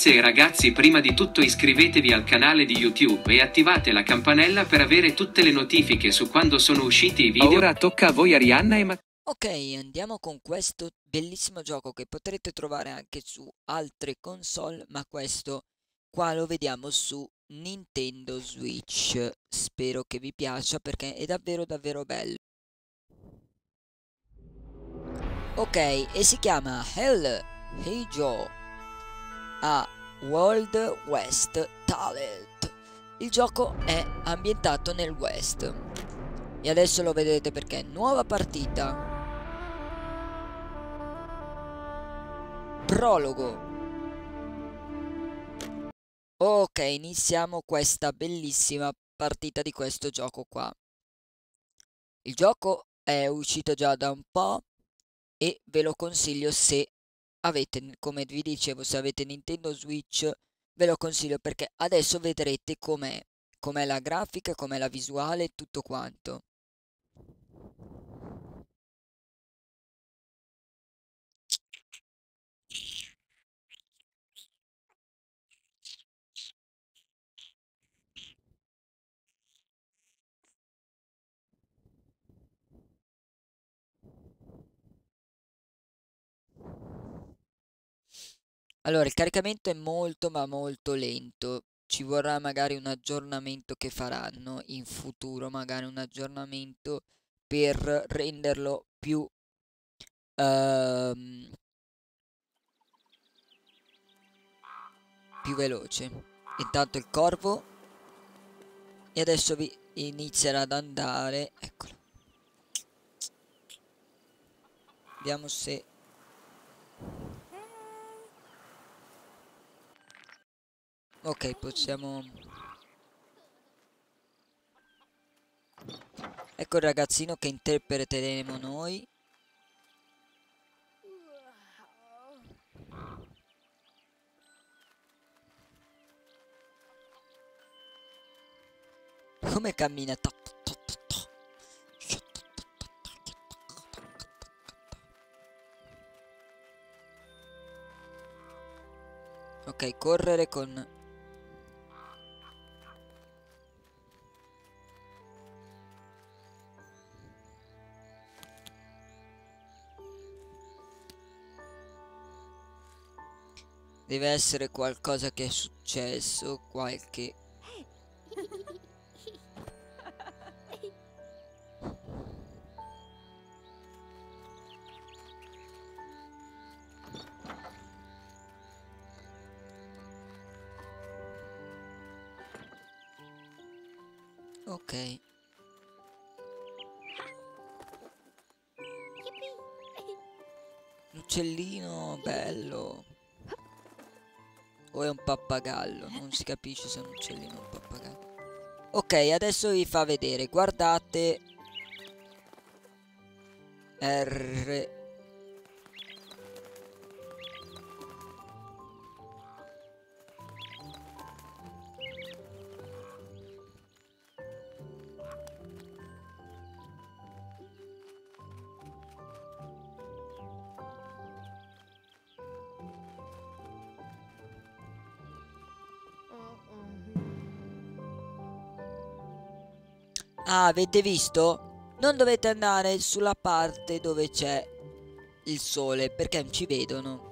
Ragazze e ragazzi, prima di tutto iscrivetevi al canale di YouTube e attivate la campanella per avere tutte le notifiche su quando sono usciti i video. Ora tocca a voi Arianna e Ok, andiamo con questo bellissimo gioco che potrete trovare anche su altre console, ma questo qua lo vediamo su Nintendo Switch. Spero che vi piaccia perché è davvero davvero bello. Ok, e si chiama Hell Hey Joe a Wild West Talent. Il gioco è ambientato nel West. E adesso lo vedete perché nuova partita. Prologo. Ok, iniziamo questa bellissima partita di questo gioco qua. Il gioco è uscito già da un po' e ve lo consiglio se avete, come vi dicevo, se avete Nintendo Switch, ve lo consiglio perché adesso vedrete com'è la grafica, com'è la visuale e tutto quanto. Allora, il caricamento è molto ma molto lento. Ci vorrà magari un aggiornamento che faranno in futuro, magari un aggiornamento per renderlo ehm, più veloce. Intanto il corvo e adesso vi inizierà ad andare. Eccolo. Vediamo se... Ok, possiamo... Ecco il ragazzino che interpreteremo noi. Come cammina? Ok, correre con... Deve essere qualcosa che è successo, qualche... Ok. Uccellino bello. O è un pappagallo? Non si capisce se è un uccellino o un pappagallo. Ok, adesso vi fa vedere. Guardate. R. Ah, avete visto? Non dovete andare sulla parte dove c'è il sole perché non ci vedono.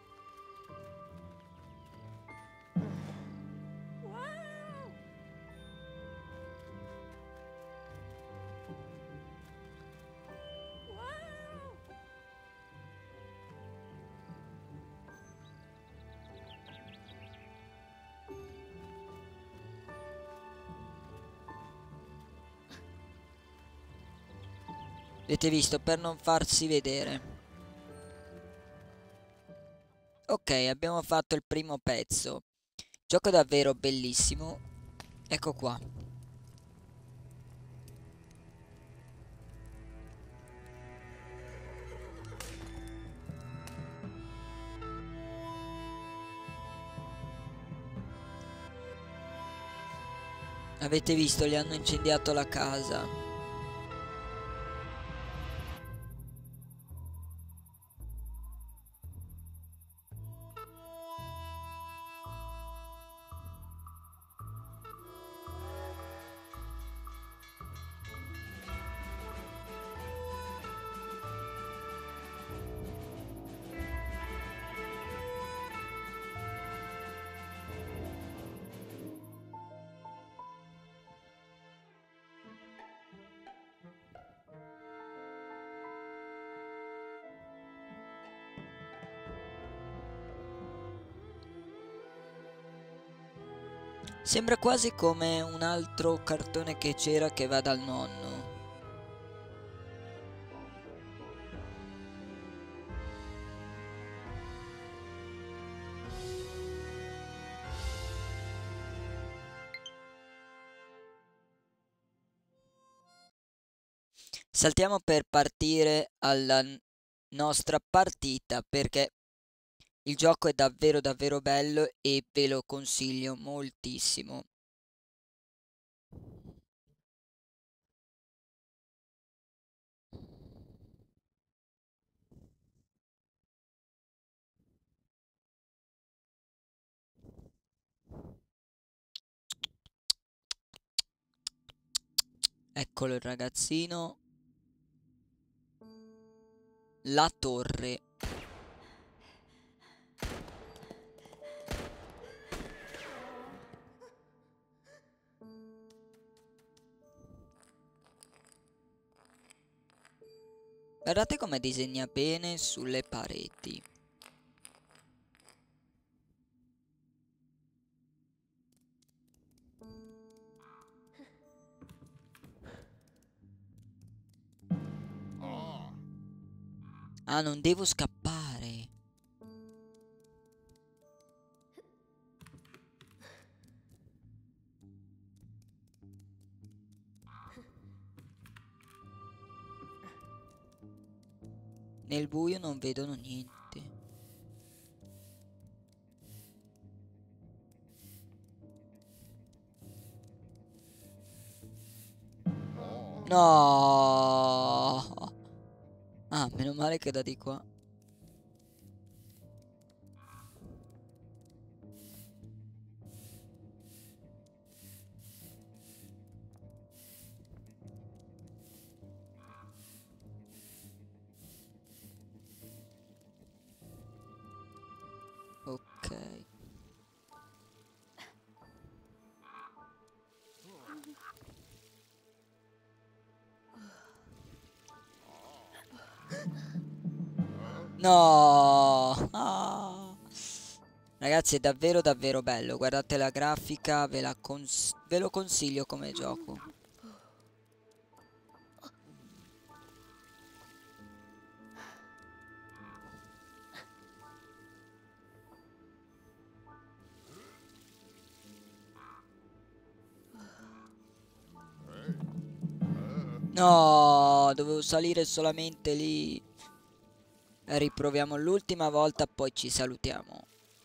Avete visto? Per non farsi vedere. Ok, abbiamo fatto il primo pezzo. Gioco davvero bellissimo. Ecco qua. Avete visto? Gli hanno incendiato la casa. Sembra quasi come un altro cartone che c'era che va dal nonno. Saltiamo per partire alla nostra partita perché il gioco è davvero davvero bello e ve lo consiglio moltissimo. Eccolo il ragazzino. La torre. Guardate come disegna bene sulle pareti. Ah, non devo scappare. Nel buio non vedono niente. No! Ah, meno male che da di qua. Ok. No! Ah. Ragazzi, è davvero davvero bello. Guardate la grafica, ve lo consiglio come gioco. No, dovevo salire solamente lì. Riproviamo l'ultima volta, poi ci salutiamo.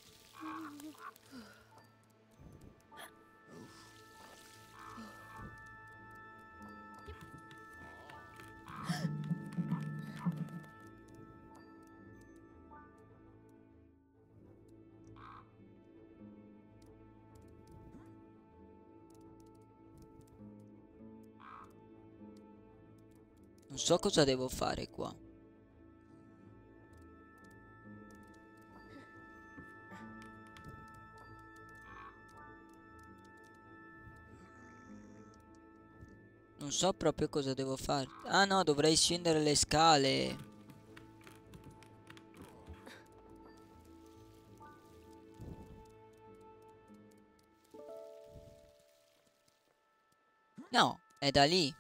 Non so cosa devo fare qua. Non so proprio cosa devo fare. Ah no, dovrei scendere le scale. No, è da lì.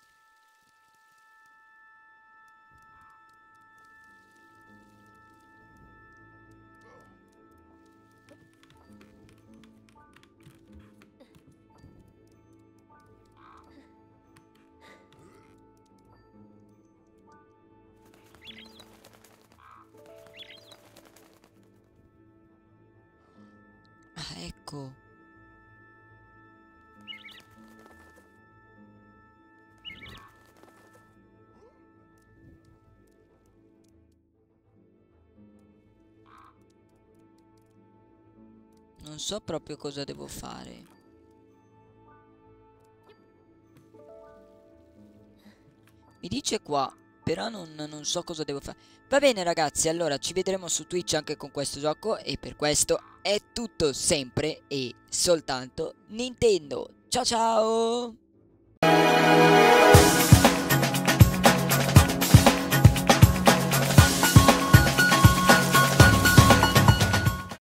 Ah, ecco. Non so proprio cosa devo fare. Mi dice qua, però non so cosa devo fare. Va bene ragazzi, allora ci vedremo su Twitch anche con questo gioco e per questo è tutto sempre e soltanto Nintendo. Ciao ciao!